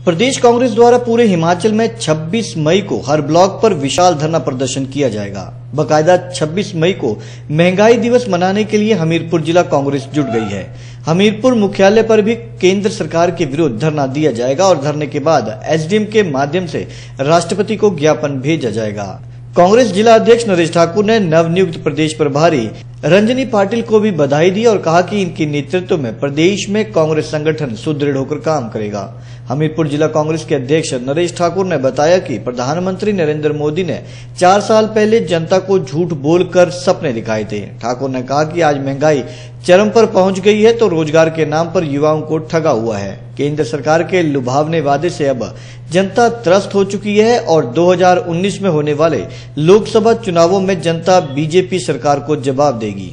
प्रदेश कांग्रेस द्वारा पूरे हिमाचल में 26 मई को हर ब्लॉक पर विशाल धरना प्रदर्शन किया जाएगा। बकायदा 26 मई को महंगाई दिवस मनाने के लिए हमीरपुर जिला कांग्रेस जुट गई है। हमीरपुर मुख्यालय पर भी केंद्र सरकार के विरुद्ध धरना दिया जाएगा और धरने के बाद एसडीएम के माध्यम से राष्ट्रपति को ज्ञापन भेजा जाएगा। कांग्रेस जिला अध्यक्ष नरेश ठाकुर ने नवनियुक्त प्रदेश प्रभारी रंजनी पाटिल को भी बधाई दी और कहा कि इनके नेतृत्व में प्रदेश में कांग्रेस संगठन सुदृढ़ होकर काम करेगा। हमीरपुर जिला कांग्रेस के अध्यक्ष नरेश ठाकुर ने बताया कि प्रधानमंत्री नरेंद्र मोदी ने 4 साल पहले जनता को झूठ बोलकर सपने दिखाए थे। ठाकुर ने कहा कि आज महंगाई चरम पर पहुंच गई है तो रोजगार के नाम पर युवाओं को ठगा हुआ है। केंद्र सरकार के लुभावने वादे से अब जनता त्रस्त हो चुकी है और 2019 में होने वाले लोकसभा चुनावों में जनता बीजेपी सरकार को जवाब देगी।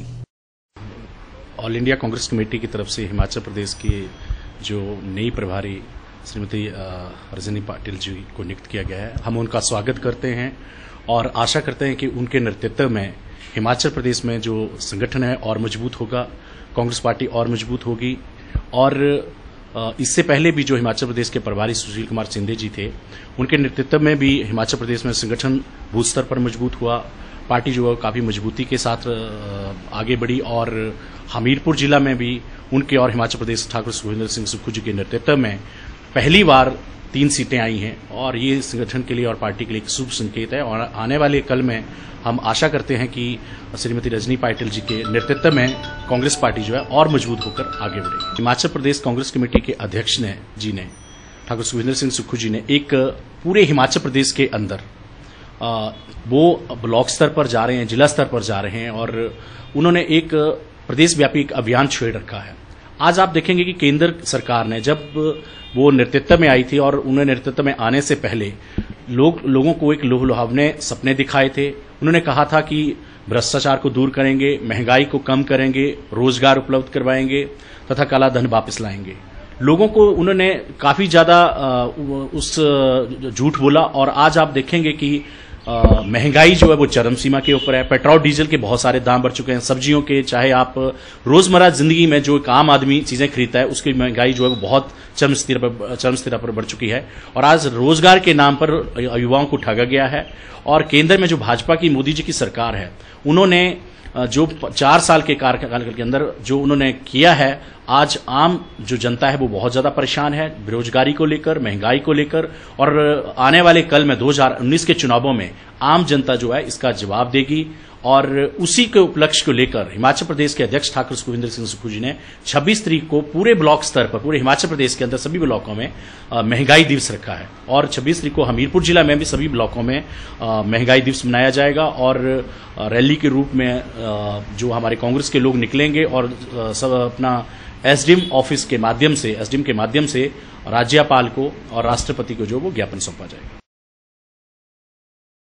ऑल इंडिया कांग्रेस कमेटी की तरफ से हिमाचल प्रदेश की जो नई प्रभारी श्रीमती रजनी पाटिल जी को नियुक्त किया गया है, हम उनका स्वागत करते हैं और आशा करते हैं कि उनके नेतृत्व में हिमाचल प्रदेश में जो संगठन है और मजबूत होगा, कांग्रेस पार्टी और मजबूत होगी। और इससे पहले भी जो हिमाचल प्रदेश के प्रभारी सुशील कुमार शिंदे जी थे, उनके नेतृत्व में भी हिमाचल प्रदेश में संगठन बूथ स्तर पर मजबूत हुआ। पार्टी जो है काफी मजबूती के साथ आगे बढ़ी और हमीरपुर जिला में भी उनके और हिमाचल प्रदेश ठाकुर सुखविंदर सिंह सुक्खू जी के नेतृत्व में पहली बार 3 सीटें आई हैं और ये संगठन के लिए और पार्टी के लिए एक शुभ संकेत है। और आने वाले कल में हम आशा करते हैं कि श्रीमती रजनी पाटिल जी के नेतृत्व में कांग्रेस पार्टी जो है और मजबूत होकर आगे बढ़ेगी। हिमाचल प्रदेश कांग्रेस कमेटी के अध्यक्ष ने ठाकुर सुखविंदर सिंह सुक्खू जी ने एक पूरे हिमाचल प्रदेश के अंदर वो ब्लॉक स्तर पर जा रहे हैं, जिला स्तर पर जा रहे हैं और उन्होंने एक प्रदेश व्यापी एक अभियान छेड़ रखा है। आज आप देखेंगे कि केंद्र सरकार ने जब वो नेतृत्व में आई थी और उन्हें नेतृत्व में आने से पहले लोगों को एक लुभावने सपने दिखाए थे। उन्होंने कहा था कि भ्रष्टाचार को दूर करेंगे, महंगाई को कम करेंगे, रोजगार उपलब्ध करवाएंगे तथा काला धन वापस लाएंगे। लोगों को उन्होंने काफी ज्यादा उस झूठ बोला और आज आप देखेंगे कि महंगाई जो है वो चरम सीमा के ऊपर है। पेट्रोल डीजल के बहुत सारे दाम बढ़ चुके हैं, सब्जियों के, चाहे आप रोजमर्रा जिंदगी में जो एक आम आदमी चीजें खरीदता है उसकी महंगाई जो है वो बहुत चरम स्थिति पर बढ़ चुकी है। और आज रोजगार के नाम पर युवाओं को ठगा गया है। और केंद्र में जो भाजपा की मोदी जी की सरकार है, उन्होंने जो 4 साल के कार्यकाल के अंदर जो उन्होंने किया है, आज आम जो जनता है वो बहुत ज्यादा परेशान है बेरोजगारी को लेकर, महंगाई को लेकर। और आने वाले कल में 2019 के चुनावों में आम जनता जो है इसका जवाब देगी। और उसी के उपलक्ष्य को लेकर हिमाचल प्रदेश के अध्यक्ष ठाकुर सुखविंदर सिंह सुक्खू जी ने 26 तारीख को पूरे ब्लॉक स्तर पर, पूरे हिमाचल प्रदेश के अंदर सभी ब्लॉकों में महंगाई दिवस रखा है। और 26 तारीख को हमीरपुर जिला में भी सभी ब्लॉकों में महंगाई दिवस मनाया जाएगा और रैली के रूप में जो हमारे कांग्रेस के लोग निकलेंगे और सब अपना एसडीएम ऑफिस के माध्यम से, एसडीएम के माध्यम से राज्यपाल को और राष्ट्रपति को जो वो ज्ञापन सौंपा जाएगा।